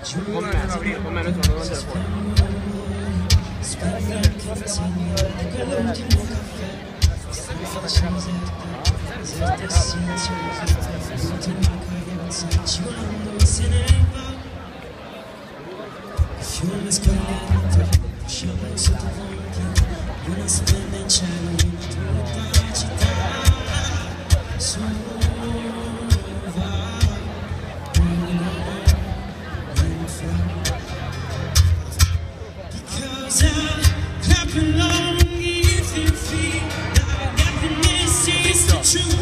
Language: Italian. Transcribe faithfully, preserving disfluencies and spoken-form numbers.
Con me, sì, con me noi siamo davanti al fuori. Fiume scorrente, scioglie sottovuoti, una stella in cielo in tutta la città. Su va, because I clap along if you feel like happiness is the truth.